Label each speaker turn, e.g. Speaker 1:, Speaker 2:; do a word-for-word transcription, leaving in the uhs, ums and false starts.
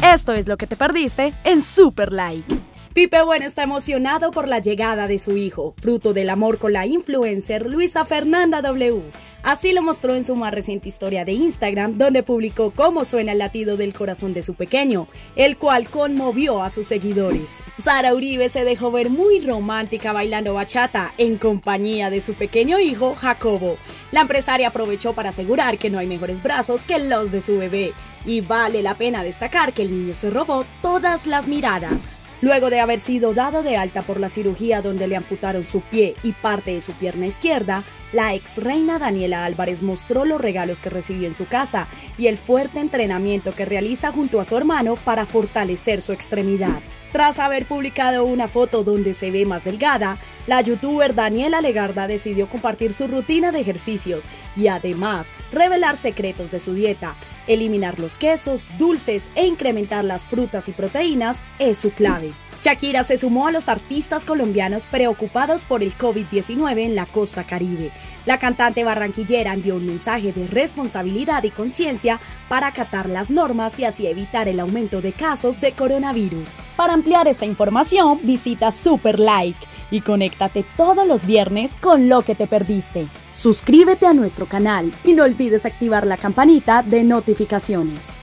Speaker 1: Esto es lo que te perdiste en Super Like. Pipe Bueno está emocionado por la llegada de su hijo, fruto del amor con la influencer Luisa Fernanda W. Así lo mostró en su más reciente historia de Instagram, donde publicó cómo suena el latido del corazón de su pequeño, el cual conmovió a sus seguidores. Sara Uribe se dejó ver muy romántica bailando bachata en compañía de su pequeño hijo Jacobo. La empresaria aprovechó para asegurar que no hay mejores brazos que los de su bebé, y vale la pena destacar que el niño se robó todas las miradas. Luego de haber sido dado de alta por la cirugía donde le amputaron su pie y parte de su pierna izquierda, la ex reina Daniela Álvarez mostró los regalos que recibió en su casa y el fuerte entrenamiento que realiza junto a su hermano para fortalecer su extremidad. Tras haber publicado una foto donde se ve más delgada, la youtuber Daniela Legarda decidió compartir su rutina de ejercicios y además revelar secretos de su dieta. Eliminar los quesos, dulces e incrementar las frutas y proteínas es su clave. Shakira se sumó a los artistas colombianos preocupados por el COVID diecinueve en la costa caribe. La cantante barranquillera envió un mensaje de responsabilidad y conciencia para acatar las normas y así evitar el aumento de casos de coronavirus. Para ampliar esta información, visita Super Like y conéctate todos los viernes con lo que te perdiste. Suscríbete a nuestro canal y no olvides activar la campanita de notificaciones.